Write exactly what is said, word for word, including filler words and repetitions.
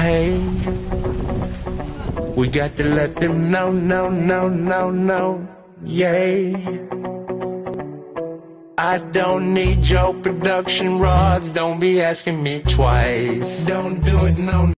Hey, we got to let them know, no, no, no, no, yay. I don't need your production rods, don't be asking me twice. Don't do it, no.